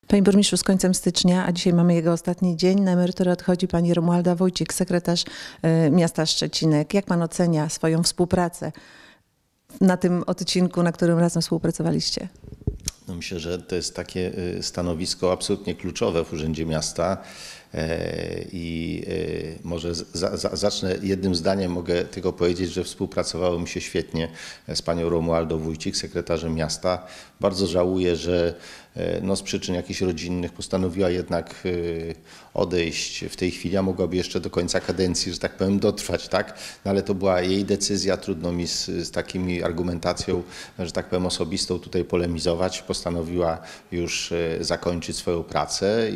Panie burmistrzu, z końcem stycznia, a dzisiaj mamy jego ostatni dzień, na emeryturę odchodzi pani Romualda Wójcik, sekretarz miasta Szczecinek. Jak pan ocenia swoją współpracę na tym odcinku, na którym razem współpracowaliście? No myślę, że to jest takie stanowisko absolutnie kluczowe w Urzędzie Miasta i może zacznę jednym zdaniem. Mogę tylko powiedzieć, że współpracowało mi się świetnie z panią Romualdą Wójcik, sekretarzem miasta. Bardzo żałuję, że z przyczyn jakichś rodzinnych postanowiła jednak odejść w tej chwili, a mogłaby jeszcze do końca kadencji, że tak powiem, dotrwać, tak? No ale to była jej decyzja, trudno mi z takimi argumentacją, że tak powiem, osobistą tutaj polemizować. Postanowiła już zakończyć swoją pracę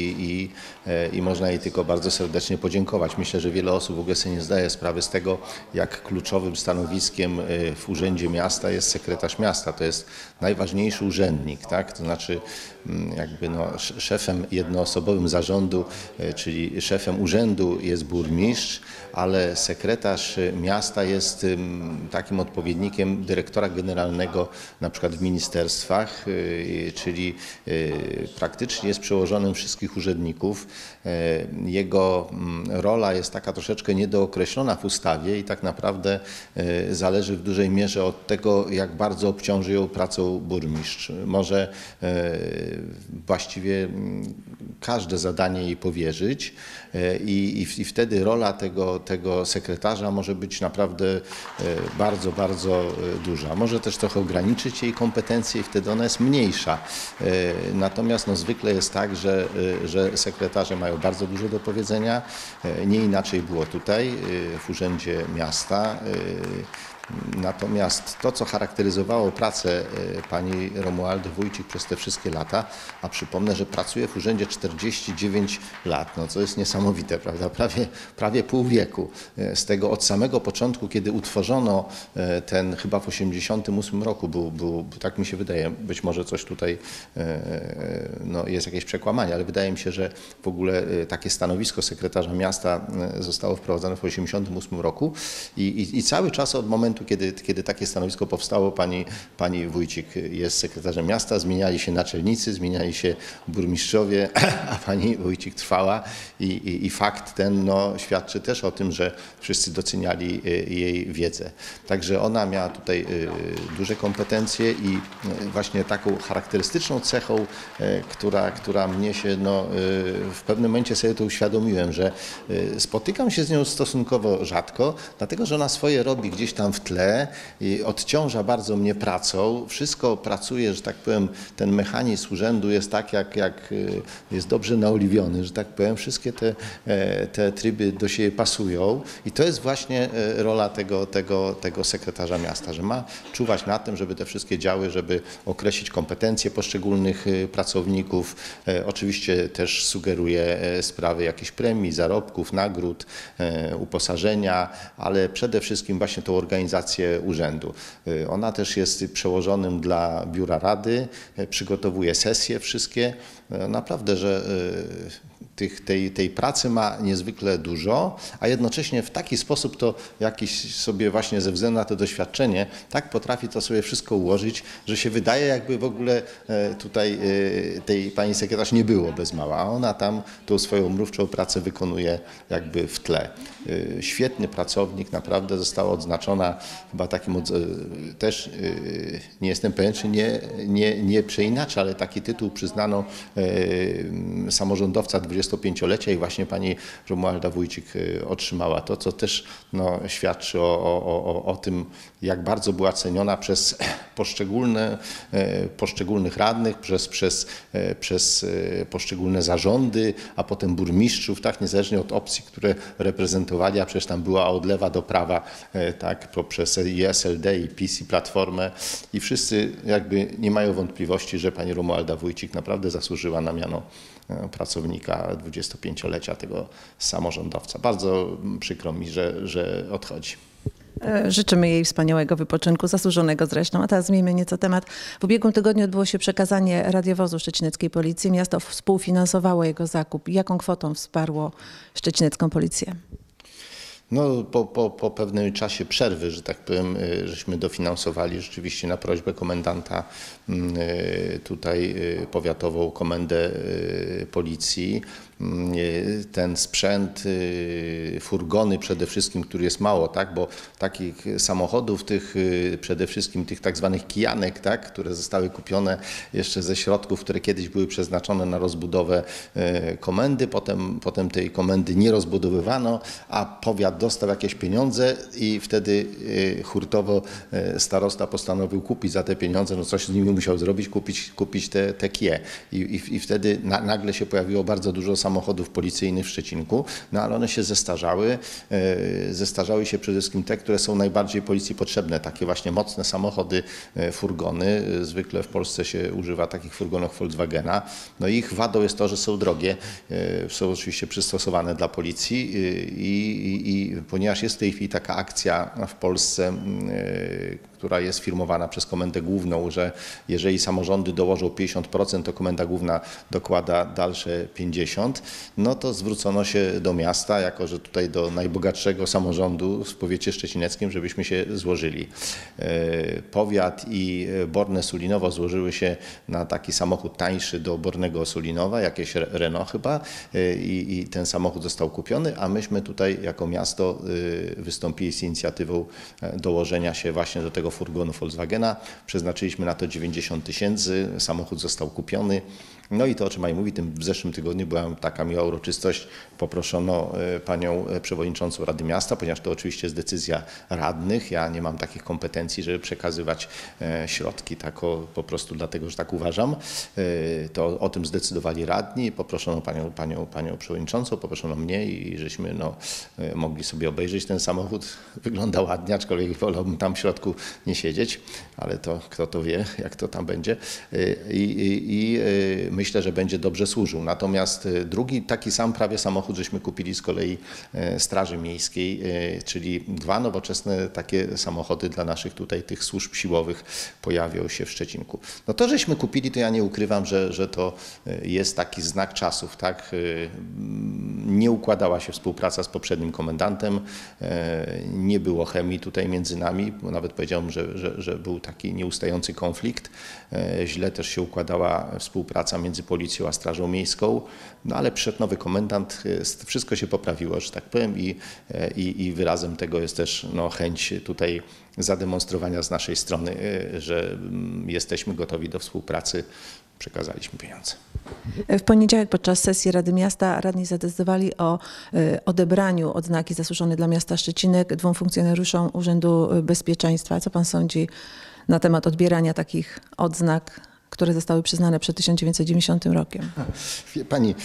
i można jej tylko bardzo serdecznie podziękować. Myślę, że wiele osób w ogóle sobie nie zdaje sprawy z tego, jak kluczowym stanowiskiem w Urzędzie Miasta jest sekretarz miasta. To jest najważniejszy urzędnik, tak? To znaczy jakby szefem jednoosobowym zarządu, czyli szefem urzędu jest burmistrz, ale sekretarz miasta jest takim odpowiednikiem dyrektora generalnego na przykład w ministerstwach, czyli praktycznie jest przełożonym wszystkich urzędników. Jego rola jest taka troszeczkę niedookreślona w ustawie i tak naprawdę zależy w dużej mierze od tego, jak bardzo obciąży ją pracą burmistrz. Może właściwie każde zadanie jej powierzyć i wtedy rola tego sekretarza może być naprawdę bardzo, bardzo duża. Może też trochę ograniczyć jej kompetencje i wtedy ona jest mniejsza. Natomiast zwykle jest tak, że sekretarze mają bardzo dużo do powiedzenia. Nie inaczej było tutaj w Urzędzie Miasta. Natomiast to, co charakteryzowało pracę pani Romualdy Wójcik przez te wszystkie lata, a przypomnę, że pracuje w urzędzie 49 lat, co jest niesamowite, prawda? Prawie pół wieku. Z tego od samego początku, kiedy utworzono ten, chyba w 1988 roku był, tak mi się wydaje, być może coś tutaj jest jakieś przekłamanie, ale wydaje mi się, że w ogóle takie stanowisko sekretarza miasta zostało wprowadzone w 1988 roku i cały czas od momentu, kiedy takie stanowisko powstało, pani Wójcik jest sekretarzem miasta, zmieniali się naczelnicy, zmieniali się burmistrzowie, a pani Wójcik trwała i fakt ten świadczy też o tym, że wszyscy doceniali jej wiedzę. Także ona miała tutaj duże kompetencje i właśnie taką charakterystyczną cechą, która mnie się w pewnym momencie sobie to uświadomiłem, że spotykam się z nią stosunkowo rzadko, dlatego że ona swoje robi gdzieś tam w tle i odciąża bardzo mnie pracą. Wszystko pracuje, że tak powiem, ten mechanizm urzędu jest tak, jak jest dobrze naoliwiony, że tak powiem. Wszystkie te tryby do siebie pasują i to jest właśnie rola tego sekretarza miasta, że ma czuwać nad tym, żeby te wszystkie działy, żeby określić kompetencje poszczególnych pracowników. Oczywiście też sugeruje sprawy jakichś premii, zarobków, nagród, uposażenia, ale przede wszystkim właśnie tą organizację urzędu. Ona też jest przełożonym dla biura rady, przygotowuje sesje wszystkie. Naprawdę, że tej pracy ma niezwykle dużo, a jednocześnie w taki sposób to jakiś sobie właśnie ze względu na to doświadczenie tak potrafi to sobie wszystko ułożyć, że się wydaje, jakby w ogóle tutaj tej pani sekretarz nie było bez mała, a ona tam tą swoją mrówczą pracę wykonuje jakby w tle. Świetny pracownik, naprawdę została odznaczona chyba takim, też nie jestem pewien, czy nie przeinaczę, ale taki tytuł przyznano samorządowca 25-lecia i właśnie pani Romualda Wójcik otrzymała to, co też świadczy o tym, jak bardzo była ceniona przez poszczególnych radnych, przez poszczególne zarządy, a potem burmistrzów, tak, niezależnie od opcji, które reprezentowali, a przecież tam była od lewa do prawa, tak, poprzez i SLD, i PiS, i Platformę i wszyscy jakby nie mają wątpliwości, że pani Romualda Wójcik naprawdę zasłużyła na miano pracownika 25-lecia tego samorządowca. Bardzo przykro mi, że odchodzi. Życzymy jej wspaniałego wypoczynku, zasłużonego zresztą. A teraz zmieńmy nieco temat. W ubiegłym tygodniu odbyło się przekazanie radiowozu szczecineckiej policji. Miasto współfinansowało jego zakup. Jaką kwotą wsparło szczecinecką policję? Po pewnym czasie przerwy, że tak powiem, żeśmy dofinansowali rzeczywiście na prośbę komendanta tutaj powiatową komendę policji. Ten sprzęt, furgony przede wszystkim, który jest mało, tak, bo takich samochodów, tych przede wszystkim tych tak zwanych kijanek, tak, które zostały kupione jeszcze ze środków, które kiedyś były przeznaczone na rozbudowę komendy, potem tej komendy nie rozbudowywano, a powiat dostał jakieś pieniądze i wtedy hurtowo starosta postanowił kupić za te pieniądze, no coś z nimi musiał zrobić, kupić te kije. I wtedy nagle się pojawiło bardzo dużo samochodów policyjnych w Szczecinku, no ale one się zestarzały. Zestarzały się przede wszystkim te, które są najbardziej policji potrzebne, takie właśnie mocne samochody, furgony. Zwykle w Polsce się używa takich furgonów Volkswagena. No i ich wadą jest to, że są drogie, są oczywiście przystosowane dla policji i ponieważ jest w tej chwili taka akcja w Polsce, która jest firmowana przez Komendę Główną, że jeżeli samorządy dołożą 50%, to Komenda Główna dokłada dalsze 50%, no to zwrócono się do miasta, jako że tutaj do najbogatszego samorządu w powiecie szczecineckim, żebyśmy się złożyli. Powiat i Borne Sulinowo złożyły się na taki samochód tańszy do Bornego Sulinowa, jakieś Renault chyba, i ten samochód został kupiony, a myśmy tutaj jako miasto wystąpili z inicjatywą dołożenia się właśnie do tego furgonu Volkswagena. Przeznaczyliśmy na to 90 000, samochód został kupiony. No i to, o czym Pani mówi, w zeszłym tygodniu była taka miła uroczystość. Poproszono panią przewodniczącą Rady Miasta, ponieważ to oczywiście jest decyzja radnych. Ja nie mam takich kompetencji, żeby przekazywać środki po prostu dlatego, że tak uważam. To o tym zdecydowali radni. Poproszono panią przewodniczącą, poproszono mnie i żeśmy mogli sobie obejrzeć ten samochód. Wygląda ładnie, aczkolwiek wolałbym tam w środku nie siedzieć, ale to kto to wie, jak to tam będzie. Myślę, że będzie dobrze służył. Natomiast drugi taki sam prawie samochód żeśmy kupili z kolei Straży Miejskiej, czyli 2 nowoczesne takie samochody dla naszych tutaj tych służb siłowych pojawią się w Szczecinku. No to żeśmy kupili, to ja nie ukrywam, że to jest taki znak czasów, tak? Nie układała się współpraca z poprzednim komendantem, nie było chemii tutaj między nami, bo nawet powiedziałbym, że był taki nieustający konflikt. Źle też się układała współpraca między policją a Strażą Miejską, no ale przyszedł nowy komendant, wszystko się poprawiło, że tak powiem, i wyrazem tego jest też chęć tutaj zademonstrowania z naszej strony, że jesteśmy gotowi do współpracy. Przekazaliśmy pieniądze. W poniedziałek podczas sesji Rady Miasta radni zadecydowali o odebraniu odznaki zasłużonej dla miasta Szczecinek 2 funkcjonariuszom Urzędu Bezpieczeństwa. Co pan sądzi na temat odbierania takich odznak, które zostały przyznane przed 1990 rokiem? Wie pani,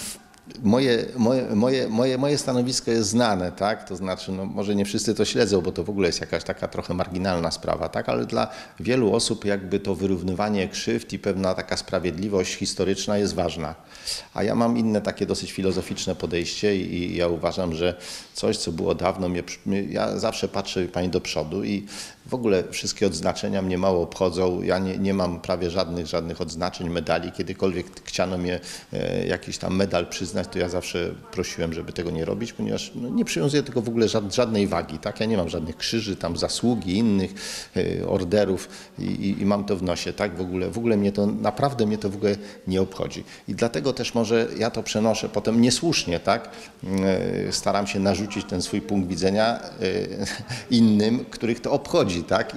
moje stanowisko jest znane, tak? To znaczy, może nie wszyscy to śledzą, bo to w ogóle jest jakaś taka trochę marginalna sprawa, tak? Ale dla wielu osób jakby to wyrównywanie krzywd i pewna taka sprawiedliwość historyczna jest ważna. A ja mam inne takie dosyć filozoficzne podejście i ja uważam, że coś, co było dawno, ja zawsze patrzę pani do przodu i w ogóle wszystkie odznaczenia mnie mało obchodzą. Ja nie mam prawie żadnych odznaczeń, medali. Kiedykolwiek chciano mnie jakiś tam medal przyznać, to ja zawsze prosiłem, żeby tego nie robić, ponieważ nie przywiązuję tego w ogóle żadnej wagi. Tak? Ja nie mam żadnych krzyży, tam zasługi, innych orderów i mam to w nosie. Tak? W ogóle naprawdę mnie to w ogóle nie obchodzi. I dlatego też może ja to przenoszę potem niesłusznie, tak? Staram się narzucić ten swój punkt widzenia innym, których to obchodzi. Tak?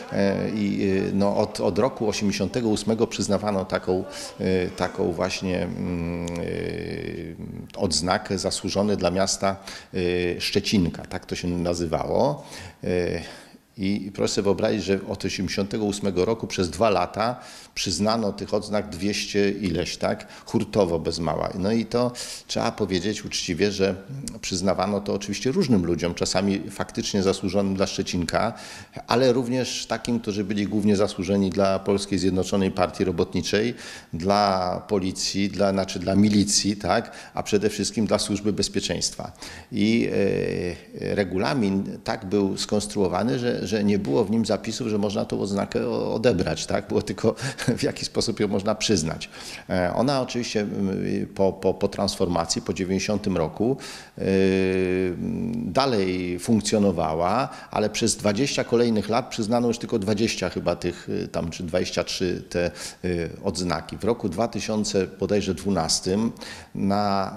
Od roku 1988 przyznawano taką właśnie odznakę zasłużony dla miasta Szczecinka, tak to się nazywało. I proszę sobie wyobrazić, że od 1988 roku przez 2 lata przyznano tych odznak 200 ileś, tak? Hurtowo bez mała. No i to trzeba powiedzieć uczciwie, że przyznawano to oczywiście różnym ludziom, czasami faktycznie zasłużonym dla Szczecinka, ale również takim, którzy byli głównie zasłużeni dla Polskiej Zjednoczonej Partii Robotniczej, dla policji, dla milicji, tak? A przede wszystkim dla Służby Bezpieczeństwa. I regulamin tak był skonstruowany, że nie było w nim zapisów, że można tą odznakę odebrać, tak? Było tylko w jaki sposób ją można przyznać. Ona oczywiście po transformacji, po 90 roku dalej funkcjonowała, ale przez 20 kolejnych lat przyznano już tylko 20 chyba tych tam, czy 23 te odznaki. W roku 2012 na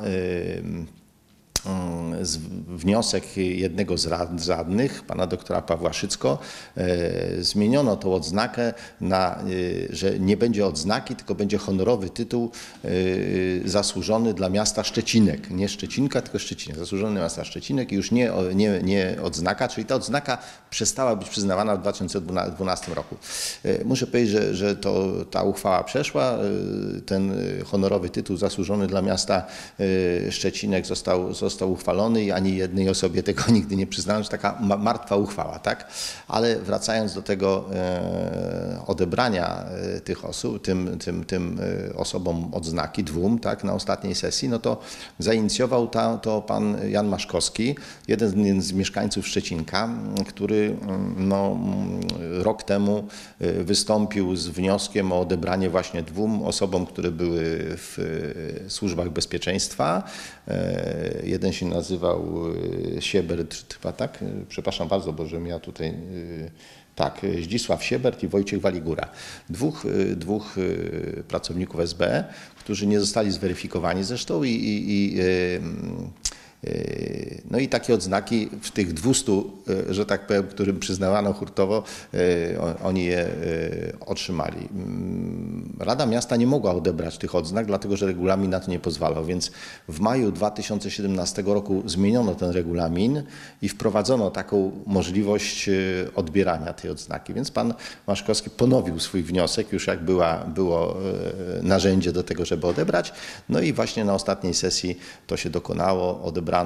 wniosek jednego z radnych, pana doktora Pawła Szycko, zmieniono tą odznakę na, że nie będzie odznaki, tylko będzie honorowy tytuł zasłużony dla miasta Szczecinek. Nie Szczecinka, tylko Szczecinek. Zasłużony dla miasta Szczecinek i już nie odznaka, czyli ta odznaka przestała być przyznawana w 2012 roku. Muszę powiedzieć, że ta uchwała przeszła. Ten honorowy tytuł zasłużony dla miasta Szczecinek został uchwalony i ani jednej osobie tego nigdy nie przyznano, że taka martwa uchwała, tak? Ale wracając do tego odebrania tych osób, tym osobom odznaki, dwóm, tak, na ostatniej sesji, no to zainicjował to pan Jan Maszkowski, jeden z mieszkańców Szczecinka, który no, rok temu wystąpił z wnioskiem o odebranie właśnie dwóm osobom, które były w służbach bezpieczeństwa. Jeden się nazywał Siebert, chyba tak? Przepraszam bardzo, bo żebym ja tutaj... Tak, Zdzisław Siebert i Wojciech Waligura. Dwóch pracowników SB, którzy nie zostali zweryfikowani zresztą no i takie odznaki w tych 200, że tak powiem, którym przyznawano hurtowo, oni je otrzymali. Rada Miasta nie mogła odebrać tych odznak, dlatego że regulamin na to nie pozwalał, więc w maju 2017 roku zmieniono ten regulamin i wprowadzono taką możliwość odbierania tej odznaki. Więc pan Maszkowski ponowił swój wniosek, już jak było narzędzie do tego, żeby odebrać. No i właśnie na ostatniej sesji to się dokonało, odebrano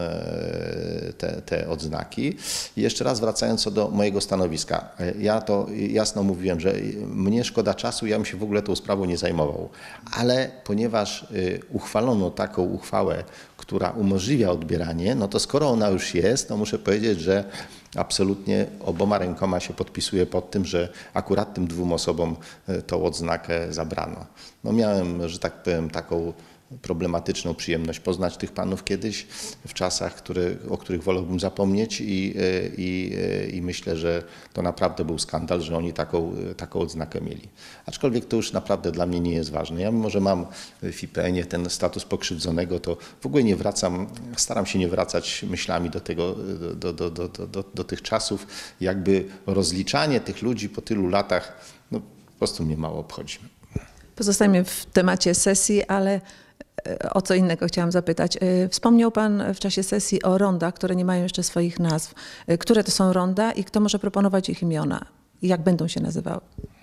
te odznaki. I jeszcze raz wracając co do mojego stanowiska. Ja to jasno mówiłem, że mnie szkoda czasu, ja bym się w ogóle tą sprawą nie zajmował. Ale ponieważ uchwalono taką uchwałę, która umożliwia odbieranie, no to skoro ona już jest, to muszę powiedzieć, że absolutnie oboma rękoma się podpisuję pod tym, że akurat tym dwóm osobom tą odznakę zabrano. No miałem, że tak powiem, taką problematyczną przyjemność poznać tych panów kiedyś, w czasach, o których wolałbym zapomnieć i myślę, że to naprawdę był skandal, że oni taką odznakę mieli. Aczkolwiek to już naprawdę dla mnie nie jest ważne. Ja mimo, że mam w IPN-ie ten status pokrzywdzonego, to w ogóle nie wracam, staram się nie wracać myślami do tego, do tych czasów. Jakby rozliczanie tych ludzi po tylu latach, no po prostu mnie mało obchodzi. Pozostajemy w temacie sesji, ale o co innego chciałam zapytać. Wspomniał pan w czasie sesji o rondach, które nie mają jeszcze swoich nazw. Które to są ronda i kto może proponować ich imiona? I jak będą się nazywały?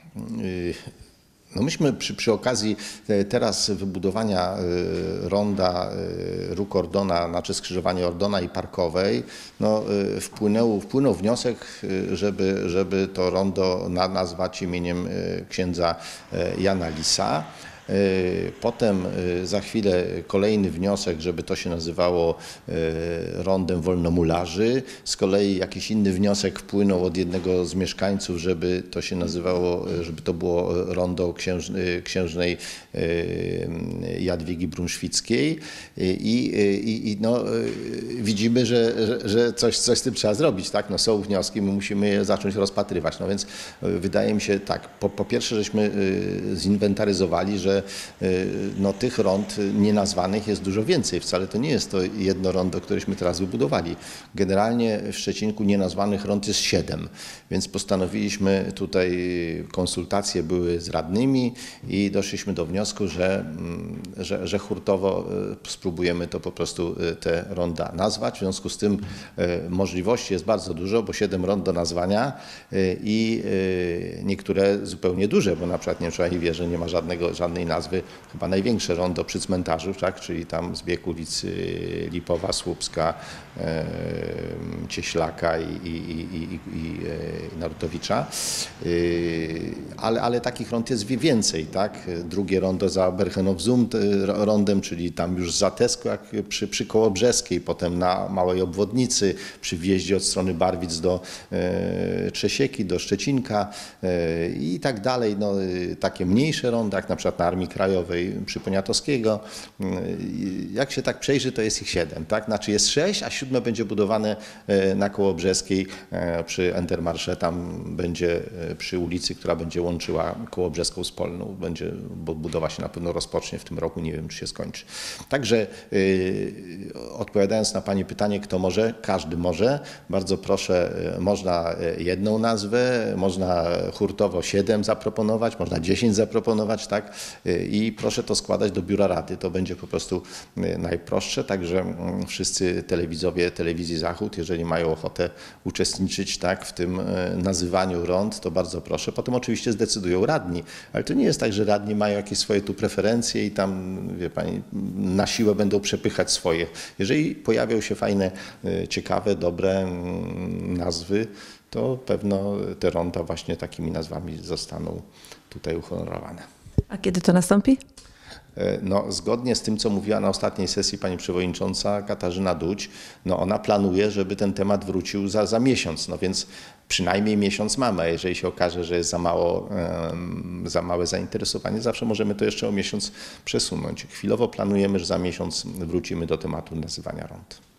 No myśmy przy okazji teraz wybudowania ronda Róg Ordona, znaczy skrzyżowania Ordona i Parkowej, no wpłynął wniosek, żeby to rondo nazwać imieniem księdza Jana Lisa. Potem za chwilę kolejny wniosek, żeby to się nazywało rondem Wolnomularzy. Z kolei jakiś inny wniosek wpłynął od jednego z mieszkańców, żeby to się nazywało, żeby to było rondo księżnej Jadwigi Brunszwickiej. I no, widzimy, że coś z tym trzeba zrobić. Tak? No, są wnioski, my musimy je zacząć rozpatrywać. No więc wydaje mi się tak, po pierwsze żeśmy zinwentaryzowali, że no, tych rond nienazwanych jest dużo więcej. Wcale to nie jest to jedno rondo, któreśmy teraz wybudowali. Generalnie w Szczecinku nienazwanych rond jest 7, więc postanowiliśmy tutaj, konsultacje były z radnymi i doszliśmy do wniosku, że hurtowo spróbujemy to po prostu te ronda nazwać. W związku z tym możliwości jest bardzo dużo, bo 7 rond do nazwania i niektóre zupełnie duże, bo na przykład Niemczowa i Wieży nie ma żadnej nazwy, chyba największe rondo przy cmentarzu, tak? Czyli tam zbieg ulicy Lipowa, Słupska, Cieślaka i Narutowicza. Ale takich rond jest więcej, tak? Drugie rondo za Berchenów-Zund rondem, czyli tam już za Tesco, jak przy Kołobrzeskiej, potem na Małej Obwodnicy, przy wjeździe od strony Barwic do Trzesieki, do Szczecinka i tak dalej. No, takie mniejsze ronda, jak na przykład na Armii Krajowej przy Poniatowskiego. Jak się tak przejrzy, to jest ich 7, tak? Znaczy jest 6, a 7 będzie budowane na Kołobrzeskiej przy Entermarsze. Tam będzie przy ulicy, która będzie łączyła Kołobrzeską z Polną. Bo budowa się na pewno rozpocznie w tym roku, nie wiem, czy się skończy. Także odpowiadając na Pani pytanie, kto może? Każdy może. Bardzo proszę, można jedną nazwę, można hurtowo 7 zaproponować, można 10 zaproponować, tak? I proszę to składać do Biura Rady. To będzie po prostu najprostsze. Także wszyscy telewidzowie Telewizji Zachód, jeżeli mają ochotę uczestniczyć, tak, w tym nazywaniu rond, to bardzo proszę. Potem oczywiście zdecydują radni, ale to nie jest tak, że radni mają jakieś swoje tu preferencje i tam, wie Pani, na siłę będą przepychać swoje. Jeżeli pojawią się fajne, ciekawe, dobre nazwy, to pewno te ronda właśnie takimi nazwami zostaną tutaj uhonorowane. A kiedy to nastąpi? No, zgodnie z tym, co mówiła na ostatniej sesji pani przewodnicząca Katarzyna Duć, no ona planuje, żeby ten temat wrócił za miesiąc, no więc przynajmniej miesiąc mamy, a jeżeli się okaże, że jest za małe zainteresowanie, zawsze możemy to jeszcze o miesiąc przesunąć. Chwilowo planujemy, że za miesiąc wrócimy do tematu nazywania rond.